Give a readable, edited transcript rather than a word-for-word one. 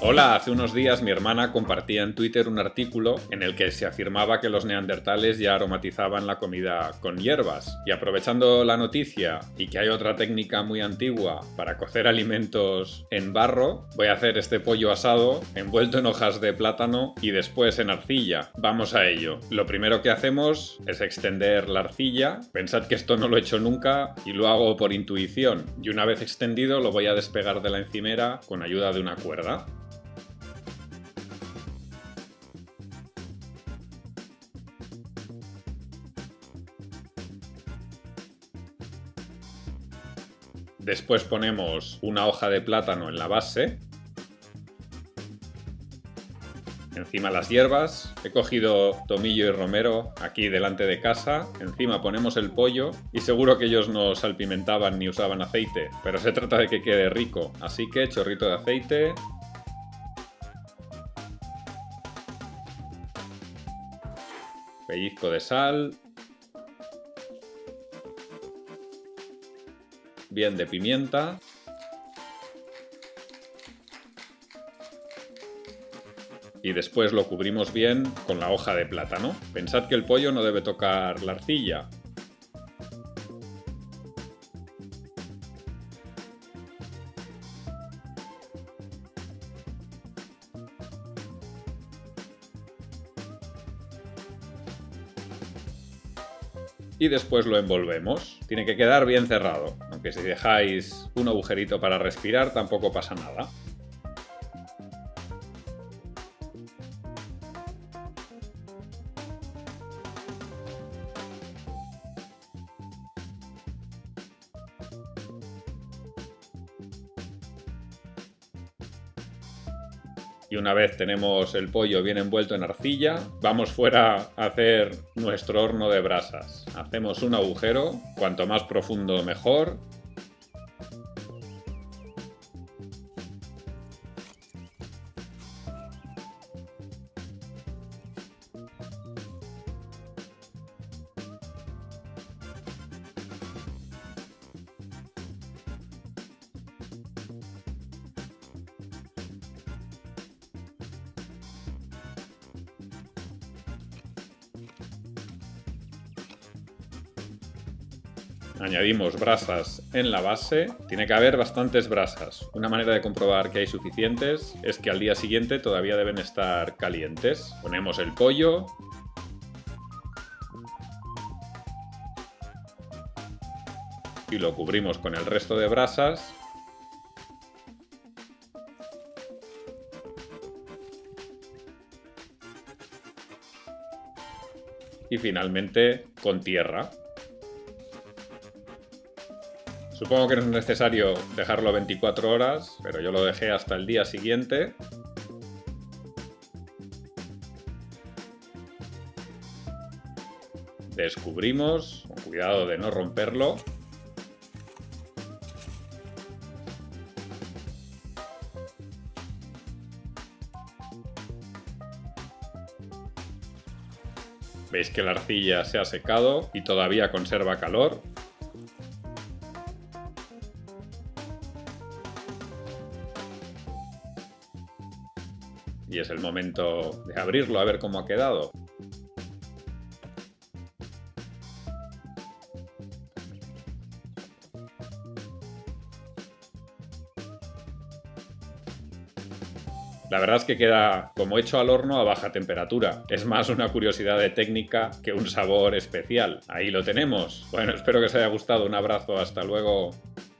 Hola, hace unos días mi hermana compartía en Twitter un artículo en el que se afirmaba que los neandertales ya aromatizaban la comida con hierbas. Y aprovechando la noticia y que hay otra técnica muy antigua para cocer alimentos en barro, voy a hacer este pollo asado envuelto en hojas de plátano y después en arcilla. Vamos a ello. Lo primero que hacemos es extender la arcilla. Pensad que esto no lo he hecho nunca y lo hago por intuición. Y una vez extendido lo voy a despegar de la encimera con ayuda de una cuerda. Después ponemos una hoja de plátano en la base. Encima las hierbas. He cogido tomillo y romero aquí delante de casa. Encima ponemos el pollo. Y seguro que ellos no salpimentaban ni usaban aceite, pero se trata de que quede rico. Así que chorrito de aceite. Pellizco de sal. Bien de pimienta. Y después lo cubrimos bien con la hoja de plátano. Pensad que el pollo no debe tocar la arcilla. Y después lo envolvemos. Tiene que quedar bien cerrado, aunque si dejáis un agujerito para respirar tampoco pasa nada. Y una vez tenemos el pollo bien envuelto en arcilla, vamos fuera a hacer nuestro horno de brasas. Hacemos un agujero, cuanto más profundo mejor. Añadimos brasas en la base. Tiene que haber bastantes brasas. Una manera de comprobar que hay suficientes es que al día siguiente todavía deben estar calientes. Ponemos el pollo. Y lo cubrimos con el resto de brasas. Y finalmente con tierra. Supongo que no es necesario dejarlo 24 horas, pero yo lo dejé hasta el día siguiente. Descubrimos, con cuidado de no romperlo. Veis que la arcilla se ha secado y todavía conserva calor. Y es el momento de abrirlo a ver cómo ha quedado. La verdad es que queda como hecho al horno a baja temperatura. Es más una curiosidad de técnica que un sabor especial. Ahí lo tenemos. Bueno, espero que os haya gustado. Un abrazo, hasta luego.